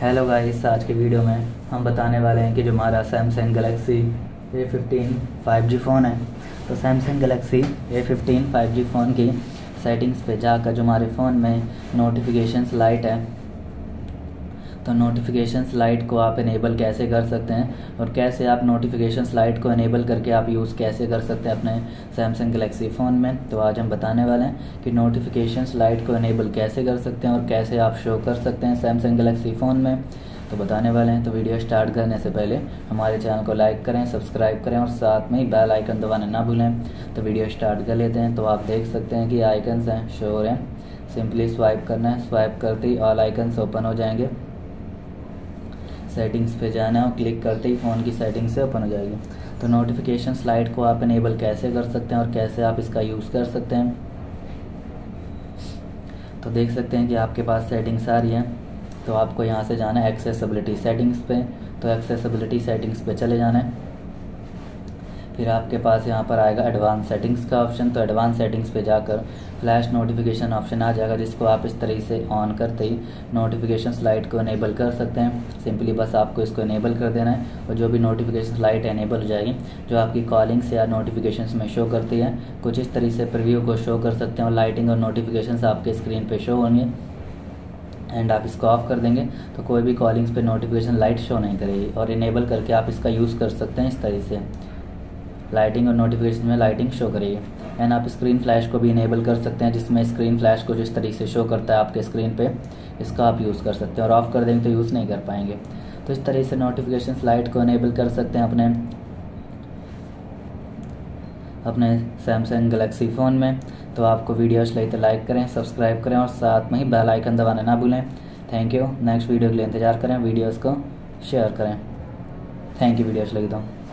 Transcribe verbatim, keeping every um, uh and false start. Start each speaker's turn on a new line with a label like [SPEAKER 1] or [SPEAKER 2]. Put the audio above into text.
[SPEAKER 1] Hello guys, आज के video में हम बताने वाले हैं कि जो हमारा Samsung Galaxy A fifteen five G phone है, तो Samsung Galaxy A fifteen five G phone की सेटिंग्स पे जाकर जो हमारे फ़ोन में नोटिफिकेशंस लाइट है, तो नोटिफिकेशंस लाइट को आप इनेबल कैसे कर सकते हैं और कैसे आप नोटिफिकेशंस लाइट को इनेबल करके आप यूज़ कैसे कर सकते हैं अपने सैमसंग गैलेक्सी फ़ोन में। तो आज हम बताने वाले हैं कि नोटिफिकेशंस लाइट को इनेबल कैसे कर सकते हैं और कैसे आप शो कर सकते हैं सैमसंग गैलेक्सी फ़ोन में, तो बताने वाले हैं। तो वीडियो स्टार्ट करने से पहले हमारे चैनल को लाइक करें, सब्सक्राइब करें और साथ में ही बेल आइकन दबाना ना भूलें। तो वीडियो स्टार्ट कर लेते हैं। तो आप देख सकते हैं कि आइकन्स हैं, शो हो रहे हैं। सिंपली स्वाइप करना है, स्वाइप करते ही ऑल आइकन्स ओपन हो जाएंगे। सेटिंग्स पे जाना है और क्लिक करते ही फ़ोन की सेटिंग से ओपन हो जाएगी। तो नोटिफिकेशन लाइट को आप इनेबल कैसे कर सकते हैं और कैसे आप इसका यूज़ कर सकते हैं, तो देख सकते हैं कि आपके पास सेटिंग्स आ रही हैं। तो आपको यहाँ से जाना है एक्सेसिबिलिटी सेटिंग्स पे। तो एक्सेसिबिलिटी सेटिंग्स पे चले जाना है। फिर आपके पास यहाँ पर आएगा एडवांस सेटिंग्स का ऑप्शन। तो एडवांस सेटिंग्स पे जाकर फ्लैश नोटिफिकेशन ऑप्शन आ जाएगा, जिसको आप इस तरीके से ऑन करते ही नोटिफिकेशन लाइट को इनेबल कर सकते हैं। सिंपली बस आपको इसको इनेबल कर देना है और जो भी नोटिफिकेशन लाइट इनेबल हो जाएगी, जो आपकी कॉलिंग्स या नोटिफिकेशंस में शो करती है, कुछ इस तरीके से प्रीव्यू को शो कर सकते हैं और लाइटिंग और नोटिफिकेशंस आपके स्क्रीन पर शो होंगे। एंड आप इसको ऑफ कर देंगे तो कोई भी कॉलिंग्स पे नोटिफिकेशन लाइट शो नहीं करेगी और इनेबल करके आप इसका यूज़ कर सकते हैं। इस तरीके से लाइटिंग और नोटिफिकेशन में लाइटिंग शो करेगी। एंड आप स्क्रीन फ्लैश को भी इनेबल कर सकते हैं, जिसमें स्क्रीन फ्लैश को जिस तरीके से शो करता है आपके स्क्रीन पे, इसका आप यूज़ कर सकते हैं। और ऑफ कर देंगे तो यूज़ नहीं कर पाएंगे। तो इस तरीके से नोटिफिकेशन लाइट को इनेबल कर सकते हैं अपने अपने सैमसंग गैलेक्सी फ़ोन में। तो आपको वीडियो अच्छी लगी तो लाइक करें, सब्सक्राइब करें और साथ में ही बेल आइकन दबाना ना भूलें। Thank you. नेक्स्ट वीडियो के लिए इंतजार करें, वीडियोज़ को शेयर करें। Thank you. वीडियो अच्छी लगी तो